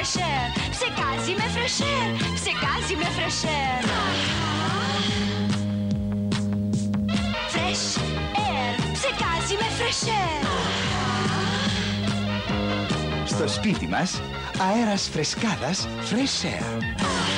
φρεσέρ. Ψεκάζει με φρεσέρ. Ψεκάζει με φρεσέρ. Fresh air. Ψεκάζει με φρεσέρ. Στο σπίτι μας, αέρας φρεσκάδας Fresh Air.